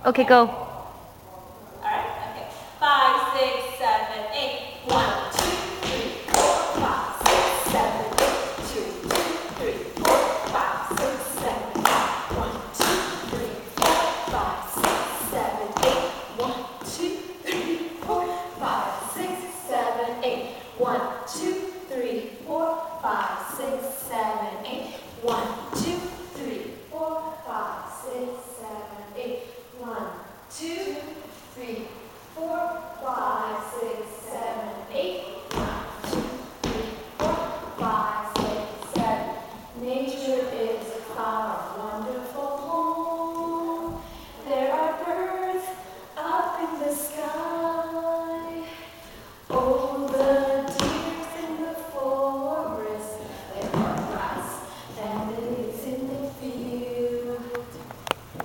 Okay, go. All right. Okay. 5, 6, 7, 8. 1, 2, 3, 4, 5, 6, 7, 8. 2, 2, 3, 4, 5, 6, 7, 8. 1, 2, 3, 4, 5,